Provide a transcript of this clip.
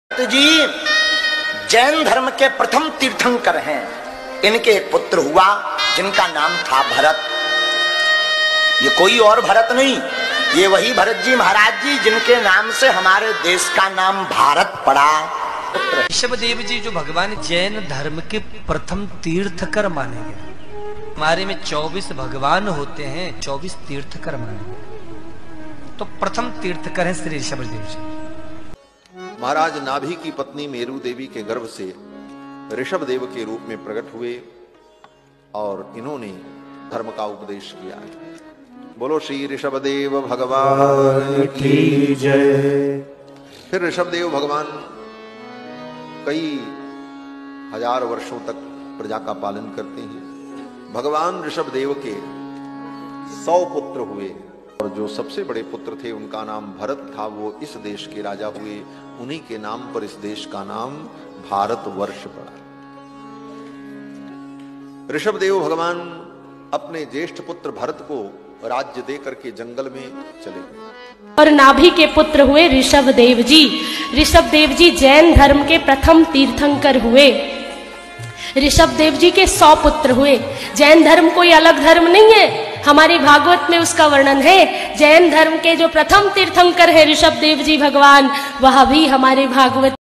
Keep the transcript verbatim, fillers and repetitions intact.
जी जैन धर्म के प्रथम तीर्थंकर हैं। इनके एक पुत्र हुआ जिनका नाम था भरत। ये कोई और भरत नहीं, ये वही भरत जी महाराज जी जिनके नाम से हमारे देश का नाम भारत पड़ा। ऋषभदेव जी जो भगवान जैन धर्म के प्रथम तीर्थकर माने गए। हमारे में चौबीस भगवान होते हैं, चौबीस तीर्थकर माने गए, तो प्रथम तीर्थकर हैं श्री ऋषभदेव जी। महाराज नाभि की पत्नी मेरू देवी के गर्भ से ऋषभदेव के रूप में प्रकट हुए और इन्होंने धर्म का उपदेश किया है। बोलो श्री ऋषभदेव भगवान की जय। फिर ऋषभदेव भगवान कई हजार वर्षों तक प्रजा का पालन करते हैं। भगवान ऋषभदेव के सौ पुत्र हुए और जो सबसे बड़े पुत्र थे उनका नाम भरत था। वो इस देश के राजा हुए, उन्हीं के नाम पर इस देश का नाम भारतवर्ष पड़ा। ऋषभदेव भगवान अपने ज्येष्ठ पुत्र भरत को राज्य दे करके जंगल में चले गए और नाभि के पुत्र हुए ऋषभदेव जी। ऋषभदेव जी जैन धर्म के प्रथम तीर्थंकर हुए। ऋषभदेव जी के सौ पुत्र हुए। जैन धर्म कोई अलग धर्म नहीं है, हमारे भागवत में उसका वर्णन है। जैन धर्म के जो प्रथम तीर्थंकर है ऋषभदेव जी भगवान, वह भी हमारे भागवत